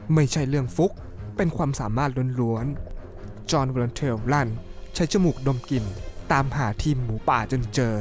ไม่ใช่เรื่องฟุกเป็นความสามารถล้วนๆจอห์น วอลเลนเทลลั่นใช้จมูกดมกลิ่นตามหาทีมหมูป่าจนเจอ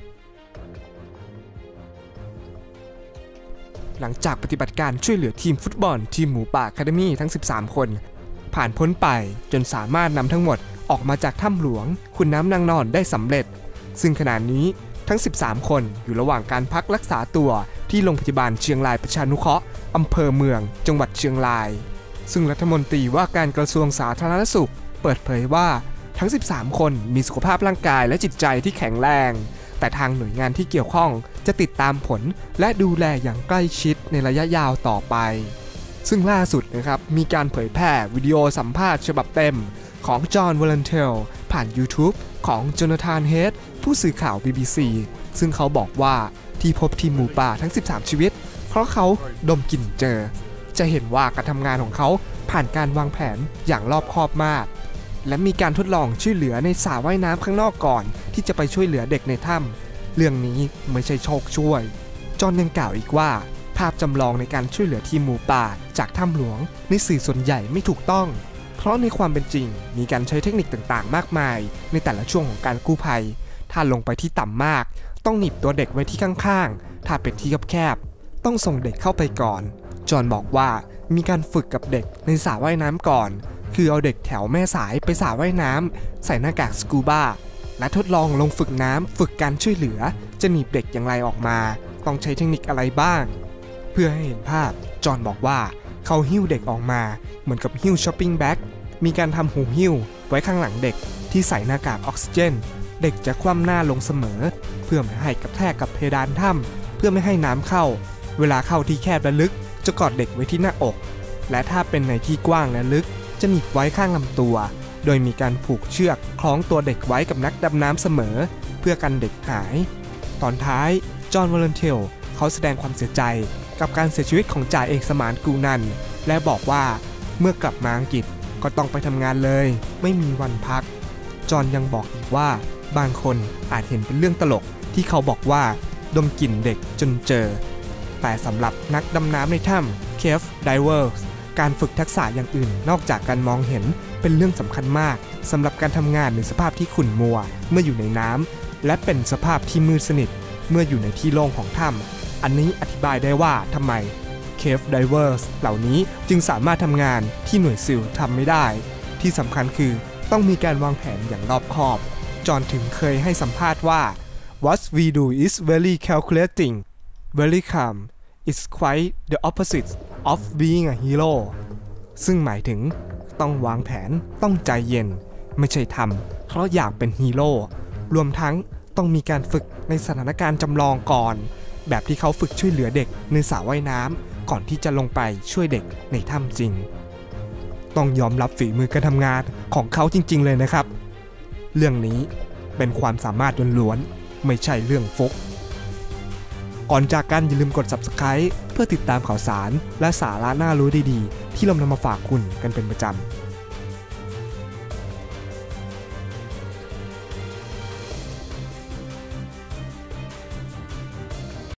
หลังจากปฏิบัติการช่วยเหลือทีมฟุตบอลทีมหมูป่าอะคาเดมี่ทั้ง13คนผ่านพ้นไปจนสามารถนำทั้งหมดออกมาจากถ้ำหลวงขุนน้ำนางนอนได้สำเร็จซึ่งขณะนี้ทั้ง13คนอยู่ระหว่างการพักรักษาตัวที่โรงพยาบาลเชียงรายประชานุเคราะห์อำเภอเมืองจังหวัดเชียงรายซึ่งรัฐมนตรีว่าการกระทรวงสาธารณสุขเปิดเผยว่าทั้ง13คนมีสุขภาพร่างกายและจิตใจที่แข็งแรงแต่ทางหน่วยงานที่เกี่ยวข้องจะติดตามผลและดูแลอย่างใกล้ชิดในระยะยาวต่อไปซึ่งล่าสุดนะครับมีการเผยแพร่วิดีโอสัมภาษณ์ฉบับเต็มของจอห์น วอลเลนเทลผ่าน YouTube ของโจนาธาน เฮดผู้สื่อข่าว BBC ซึ่งเขาบอกว่าที่พบทีมหมูป่าทั้ง13ชีวิตเพราะเขาดมกลิ่นเจอจะเห็นว่าการทำงานของเขาผ่านการวางแผนอย่างรอบคอบมากและมีการทดลองช่วยเหลือในสระว่ายน้ำข้างนอกก่อนที่จะไปช่วยเหลือเด็กในถ้ำเรื่องนี้ไม่ใช่โชคช่วยจอห์นยังกล่าวอีกว่าภาพจำลองในการช่วยเหลือทีมหมูป่าจากถ้ำหลวงในสื่อส่วนใหญ่ไม่ถูกต้องเพราะในความเป็นจริงมีการใช้เทคนิคต่างๆมากมายในแต่ละช่วงของการกู้ภัยถ้าลงไปที่ต่ำมากต้องหนีบตัวเด็กไว้ที่ข้างๆถ้าเป็นที่แคบๆต้องส่งเด็กเข้าไปก่อนจอห์นบอกว่ามีการฝึกกับเด็กในสระว่ายน้ำก่อนคือเอาเด็กแถวแม่สายไปสระว่ายน้ำใส่หน้ากากสกูบ้าและทดลองลงฝึกน้ำฝึกการช่วยเหลือจะหนีบเด็กอย่างไรออกมาต้องใช้เทคนิคอะไรบ้างเพื่อให้เห็นภาพจอห์นบอกว่าเขาหิ้วเด็กออกมาเหมือนกับหิ้วช้อปปิ้งแบ็คมีการทำหูหิ้วไว้ข้างหลังเด็กที่ใส่หน้ากากออกซิเจนเด็กจะคว่ำหน้าลงเสมอเพื่อไม่ให้กระแทกกับเพดานถ้ำเพื่อไม่ให้น้ำเข้าเวลาเข้าที่แคบและลึกจะกอดเด็กไว้ที่หน้าอกและถ้าเป็นในที่กว้างและลึกจะหนีบไว้ข้างลำตัวโดยมีการผูกเชือกคล้องตัวเด็กไว้กับนักดำน้ำเสมอเพื่อกันเด็กหายตอนท้ายจอห์น วอลเลนเทลเขาแสดงความเสียใจกับการเสียชีวิตของจ่าเอกสมานกูนันและบอกว่าเมื่อกลับมาอังกฤษก็ต้องไปทำงานเลยไม่มีวันพักจอห์นยังบอกอีกว่าบางคนอาจเห็นเป็นเรื่องตลกที่เขาบอกว่าดมกลิ่นเด็กจนเจอแต่สำหรับนักดำน้ำในถ้ำ Cave Divers การฝึกทักษะอย่างอื่นนอกจากการมองเห็นเป็นเรื่องสำคัญมากสำหรับการทำงานในสภาพที่ขุ่นมัวเมื่ออยู่ในน้ำและเป็นสภาพที่มืดสนิทเมื่ออยู่ในที่โล่งของถ้ำอันนี้อธิบายได้ว่าทำไม Cave Divers เหล่านี้จึงสามารถทำงานที่หน่วยซิลทำไม่ได้ที่สำคัญคือต้องมีการวางแผนอย่างรอบคอบจอห์นถึงเคยให้สัมภาษณ์ว่า What we do is very calculating very calm it's quite the opposite of being a hero ซึ่งหมายถึงต้องวางแผนต้องใจเย็นไม่ใช่ทำเพราะอยากเป็นฮีโร่รวมทั้งต้องมีการฝึกในสถานการณ์จำลองก่อนแบบที่เขาฝึกช่วยเหลือเด็กในสระว่ายน้ำก่อนที่จะลงไปช่วยเด็กในถ้ำจริงต้องยอมรับฝีมือการทำงานของเขาจริงๆเลยนะครับเรื่องนี้เป็นความสามารถล้วนๆไม่ใช่เรื่องฟุกก่อนจากกันอย่าลืมกด Subscribe เพื่อติดตามข่าวสารและสาระน่ารู้ดีๆที่เรานำมาฝากคุณกันเป็นประจำ